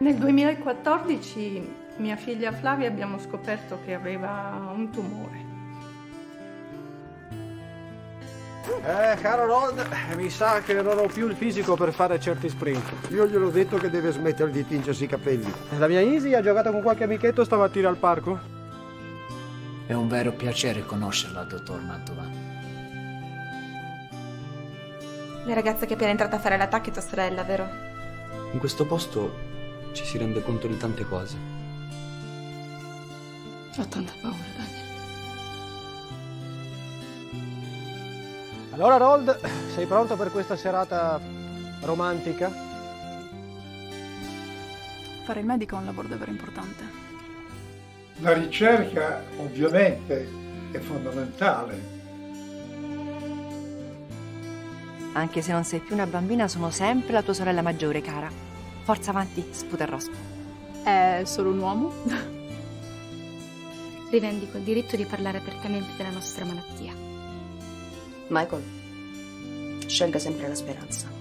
Nel 2014 mia figlia Flavia abbiamo scoperto che aveva un tumore. Caro Rod, mi sa che non ho più il fisico per fare certi sprint. Io gliel'ho detto che deve smettere di tingersi i capelli. La mia Easy ha giocato con qualche amichetto stamattina al parco? È un vero piacere conoscerla, dottor Mantovan. La ragazza che è appena entrata a fare l'attacco è tua sorella, vero? In questo posto ci si rende conto di tante cose. Ho tanta paura, Daniel. Allora Rod, sei pronto per questa serata romantica? Fare il medico è un lavoro davvero importante. La ricerca ovviamente è fondamentale. Anche se non sei più una bambina, sono sempre la tua sorella maggiore, cara. Forza avanti, sputa il rospo. È solo un uomo? Rivendico il diritto di parlare apertamente della nostra malattia. Michael, scelga sempre la speranza.